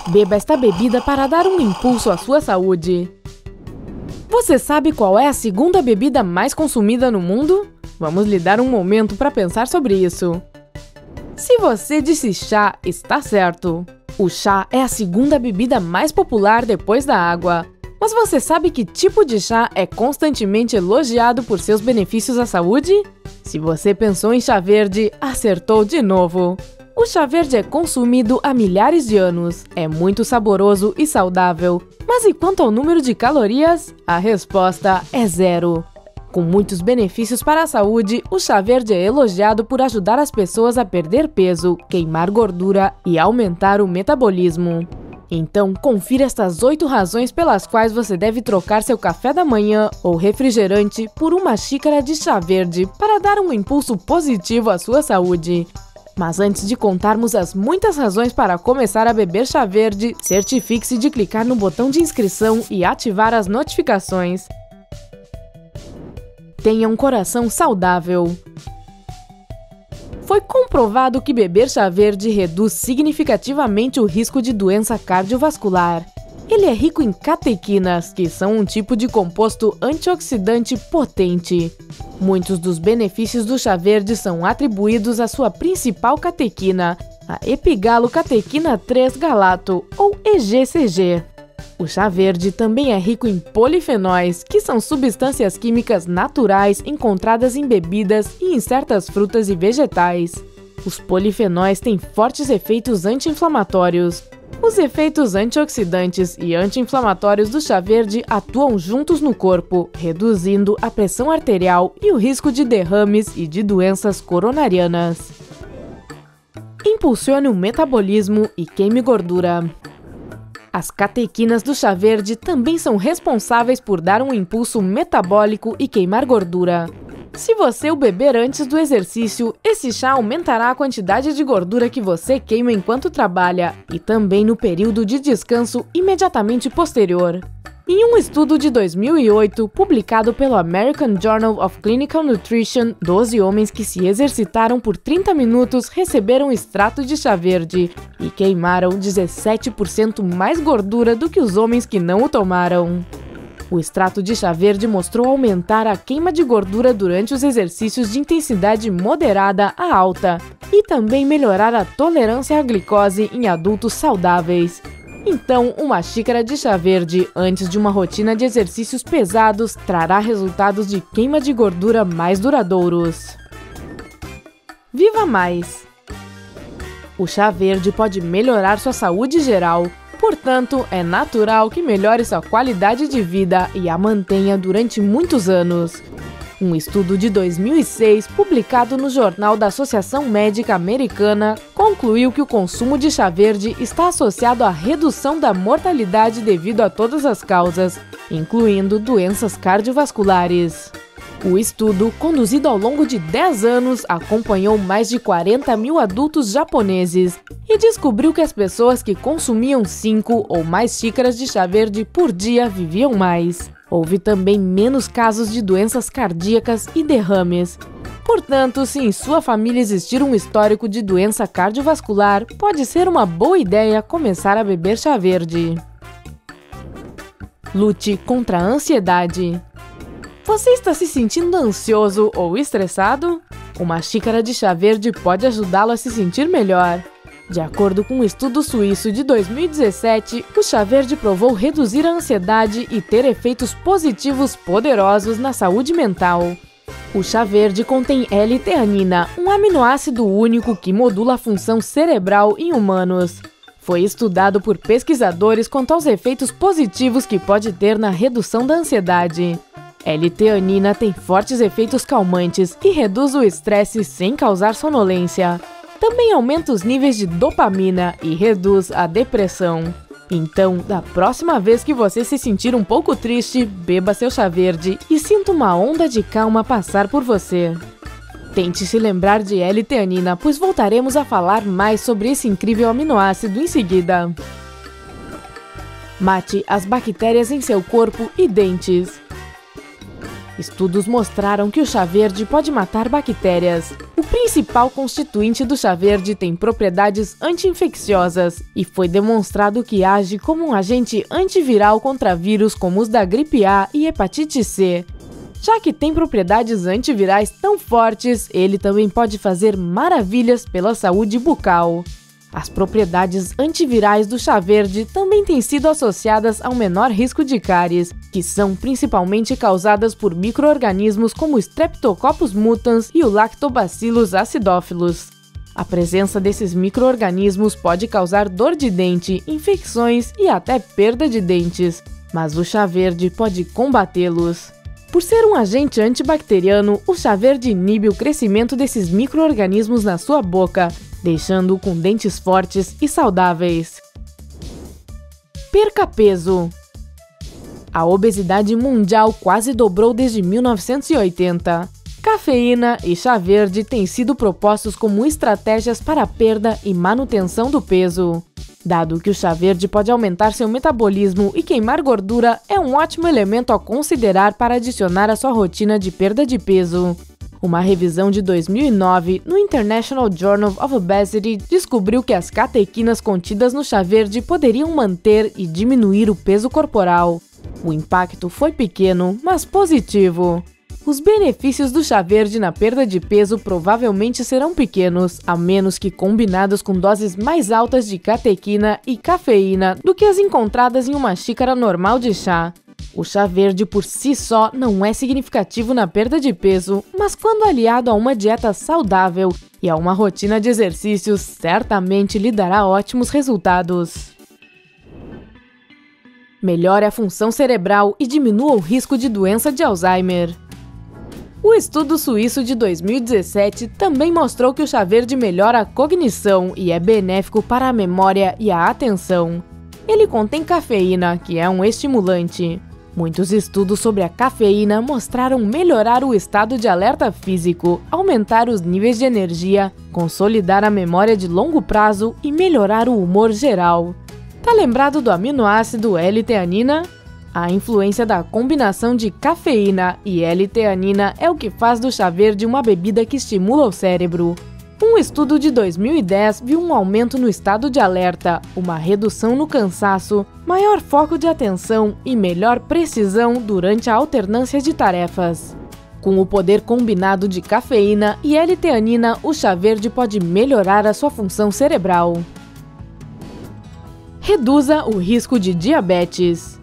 Beba esta bebida para dar um impulso à sua saúde. Você sabe qual é a segunda bebida mais consumida no mundo? Vamos lhe dar um momento para pensar sobre isso. Se você disse chá, está certo. O chá é a segunda bebida mais popular depois da água. Mas você sabe que tipo de chá é constantemente elogiado por seus benefícios à saúde? Se você pensou em chá verde, acertou de novo. O chá verde é consumido há milhares de anos, é muito saboroso e saudável. Mas e quanto ao número de calorias? A resposta é 0. Com muitos benefícios para a saúde, o chá verde é elogiado por ajudar as pessoas a perder peso, queimar gordura e aumentar o metabolismo. Então, confira estas 8 razões pelas quais você deve trocar seu café da manhã ou refrigerante por uma xícara de chá verde para dar um impulso positivo à sua saúde. Mas antes de contarmos as muitas razões para começar a beber chá verde, certifique-se de clicar no botão de inscrição e ativar as notificações. Tenha um coração saudável. Foi comprovado que beber chá verde reduz significativamente o risco de doença cardiovascular. Ele é rico em catequinas, que são um tipo de composto antioxidante potente. Muitos dos benefícios do chá verde são atribuídos à sua principal catequina, a epigalocatequina 3-galato, ou EGCG. O chá verde também é rico em polifenóis, que são substâncias químicas naturais encontradas em bebidas e em certas frutas e vegetais. Os polifenóis têm fortes efeitos anti-inflamatórios. Os efeitos antioxidantes e anti-inflamatórios do chá verde atuam juntos no corpo, reduzindo a pressão arterial e o risco de derrames e de doenças coronarianas. Impulsione o metabolismo e queime gordura. As catequinas do chá verde também são responsáveis por dar um impulso metabólico e queimar gordura. Se você o beber antes do exercício, esse chá aumentará a quantidade de gordura que você queima enquanto trabalha e também no período de descanso imediatamente posterior. Em um estudo de 2008, publicado pelo American Journal of Clinical Nutrition, 12 homens que se exercitaram por 30 minutos receberam extrato de chá verde e queimaram 17% mais gordura do que os homens que não o tomaram. O extrato de chá verde mostrou aumentar a queima de gordura durante os exercícios de intensidade moderada a alta e também melhorar a tolerância à glicose em adultos saudáveis. Então, uma xícara de chá verde antes de uma rotina de exercícios pesados trará resultados de queima de gordura mais duradouros. Viva mais! O chá verde pode melhorar sua saúde geral, portanto, é natural que melhore sua qualidade de vida e a mantenha durante muitos anos. Um estudo de 2006, publicado no Jornal da Associação Médica Americana, concluiu que o consumo de chá verde está associado à redução da mortalidade devido a todas as causas, incluindo doenças cardiovasculares. O estudo, conduzido ao longo de 10 anos, acompanhou mais de 40 mil adultos japoneses e descobriu que as pessoas que consumiam 5 ou mais xícaras de chá verde por dia viviam mais. Houve também menos casos de doenças cardíacas e derrames. Portanto, se em sua família existir um histórico de doença cardiovascular, pode ser uma boa ideia começar a beber chá verde. Lute contra a ansiedade. Você está se sentindo ansioso ou estressado? Uma xícara de chá verde pode ajudá-lo a se sentir melhor. De acordo com um estudo suíço de 2017, o chá verde provou reduzir a ansiedade e ter efeitos positivos poderosos na saúde mental. O chá verde contém L-teanina, um aminoácido único que modula a função cerebral em humanos. Foi estudado por pesquisadores quanto aos efeitos positivos que pode ter na redução da ansiedade. L-teanina tem fortes efeitos calmantes e reduz o estresse sem causar sonolência. Também aumenta os níveis de dopamina e reduz a depressão. Então, da próxima vez que você se sentir um pouco triste, beba seu chá verde e sinta uma onda de calma passar por você. Tente se lembrar de L-teanina, pois voltaremos a falar mais sobre esse incrível aminoácido em seguida. Mate as bactérias em seu corpo e dentes. Estudos mostraram que o chá verde pode matar bactérias. O principal constituinte do chá verde tem propriedades anti-infecciosas e foi demonstrado que age como um agente antiviral contra vírus como os da gripe A e hepatite C. Já que tem propriedades antivirais tão fortes, ele também pode fazer maravilhas pela saúde bucal. As propriedades antivirais do chá verde também têm sido associadas ao menor risco de cáries, que são principalmente causadas por micro-organismos como o Streptococcus mutans e o Lactobacillus acidophilus. A presença desses micro-organismos pode causar dor de dente, infecções e até perda de dentes, mas o chá verde pode combatê-los. Por ser um agente antibacteriano, o chá verde inibe o crescimento desses micro-organismos na sua boca, deixando-o com dentes fortes e saudáveis. Perca peso. A obesidade mundial quase dobrou desde 1980. Cafeína e chá verde têm sido propostos como estratégias para a perda e manutenção do peso. Dado que o chá verde pode aumentar seu metabolismo e queimar gordura, é um ótimo elemento a considerar para adicionar à sua rotina de perda de peso. Uma revisão de 2009 no International Journal of Obesity descobriu que as catequinas contidas no chá verde poderiam manter e diminuir o peso corporal. O impacto foi pequeno, mas positivo. Os benefícios do chá verde na perda de peso provavelmente serão pequenos, a menos que combinados com doses mais altas de catequina e cafeína do que as encontradas em uma xícara normal de chá. O chá verde por si só não é significativo na perda de peso, mas quando aliado a uma dieta saudável e a uma rotina de exercícios, certamente lhe dará ótimos resultados. Melhore a função cerebral e diminua o risco de doença de Alzheimer. O estudo suíço de 2017 também mostrou que o chá verde melhora a cognição e é benéfico para a memória e a atenção. Ele contém cafeína, que é um estimulante. Muitos estudos sobre a cafeína mostraram melhorar o estado de alerta físico, aumentar os níveis de energia, consolidar a memória de longo prazo e melhorar o humor geral. Tá lembrado do aminoácido L-teanina? A influência da combinação de cafeína e L-teanina é o que faz do chá verde uma bebida que estimula o cérebro. Um estudo de 2010 viu um aumento no estado de alerta, uma redução no cansaço, maior foco de atenção e melhor precisão durante a alternância de tarefas. Com o poder combinado de cafeína e L-teanina, o chá verde pode melhorar a sua função cerebral. Reduza o risco de diabetes.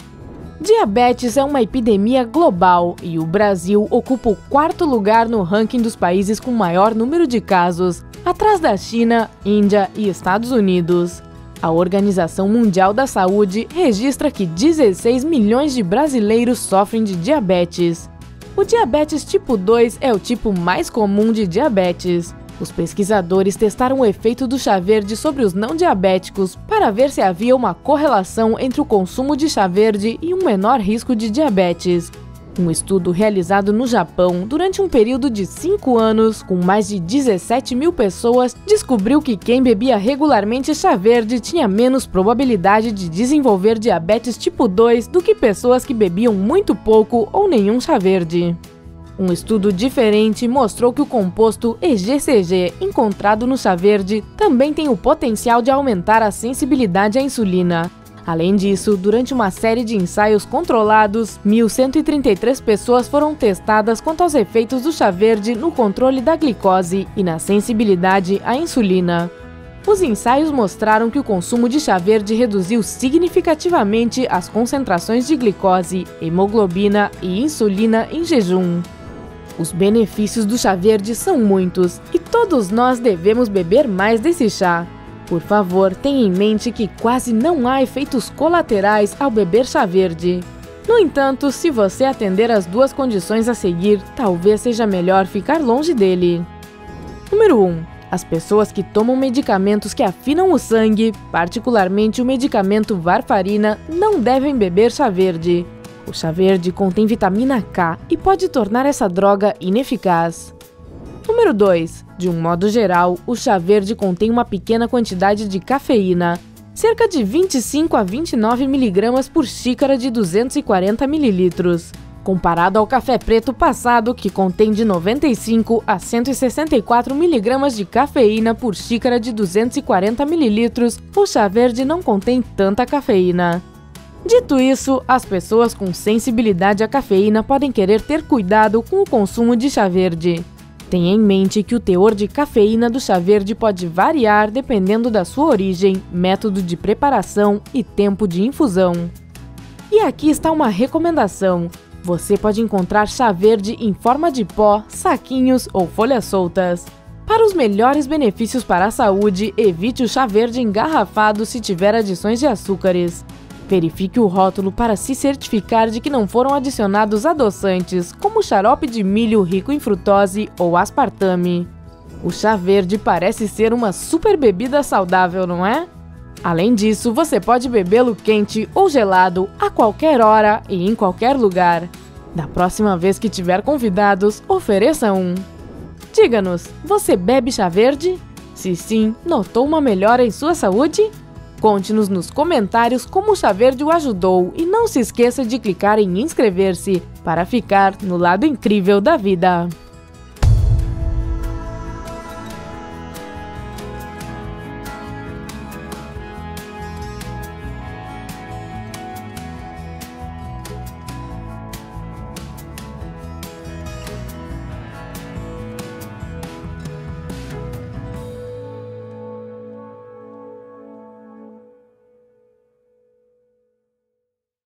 Diabetes é uma epidemia global e o Brasil ocupa o 4º lugar no ranking dos países com maior número de casos, atrás da China, Índia e Estados Unidos. A Organização Mundial da Saúde registra que 16 milhões de brasileiros sofrem de diabetes. O diabetes tipo 2 é o tipo mais comum de diabetes. Os pesquisadores testaram o efeito do chá verde sobre os não diabéticos para ver se havia uma correlação entre o consumo de chá verde e um menor risco de diabetes. Um estudo realizado no Japão durante um período de 5 anos, com mais de 17 mil pessoas, descobriu que quem bebia regularmente chá verde tinha menos probabilidade de desenvolver diabetes tipo 2 do que pessoas que bebiam muito pouco ou nenhum chá verde. Um estudo diferente mostrou que o composto EGCG encontrado no chá verde também tem o potencial de aumentar a sensibilidade à insulina. Além disso, durante uma série de ensaios controlados, 1.133 pessoas foram testadas quanto aos efeitos do chá verde no controle da glicose e na sensibilidade à insulina. Os ensaios mostraram que o consumo de chá verde reduziu significativamente as concentrações de glicose, hemoglobina e insulina em jejum. Os benefícios do chá verde são muitos e todos nós devemos beber mais desse chá. Por favor, tenha em mente que quase não há efeitos colaterais ao beber chá verde. No entanto, se você atender às duas condições a seguir, talvez seja melhor ficar longe dele. Número 1. As pessoas que tomam medicamentos que afinam o sangue, particularmente o medicamento varfarina, não devem beber chá verde. O chá verde contém vitamina K e pode tornar essa droga ineficaz. Número 2. De um modo geral, o chá verde contém uma pequena quantidade de cafeína, cerca de 25 a 29 mg por xícara de 240 ml. Comparado ao café preto passado, que contém de 95 a 164 mg de cafeína por xícara de 240 ml, o chá verde não contém tanta cafeína. Dito isso, as pessoas com sensibilidade à cafeína podem querer ter cuidado com o consumo de chá verde. Tenha em mente que o teor de cafeína do chá verde pode variar dependendo da sua origem, método de preparação e tempo de infusão. E aqui está uma recomendação. Você pode encontrar chá verde em forma de pó, saquinhos ou folhas soltas. Para os melhores benefícios para a saúde, evite o chá verde engarrafado se tiver adições de açúcares. Verifique o rótulo para se certificar de que não foram adicionados adoçantes, como xarope de milho rico em frutose ou aspartame. O chá verde parece ser uma super bebida saudável, não é? Além disso, você pode bebê-lo quente ou gelado a qualquer hora e em qualquer lugar. Da próxima vez que tiver convidados, ofereça um. Diga-nos, você bebe chá verde? Se sim, notou uma melhora em sua saúde? Conte-nos nos comentários como o chá verde o ajudou e não se esqueça de clicar em inscrever-se para ficar no lado incrível da vida.